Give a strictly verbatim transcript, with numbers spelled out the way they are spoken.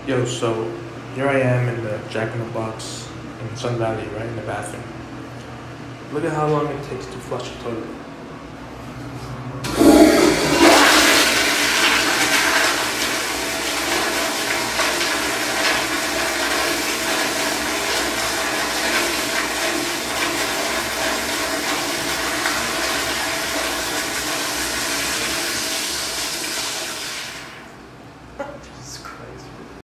Yo, so here I am in the Jack in the Box in Sun Valley, right in the bathroom. Look at how long it takes to flush a toilet.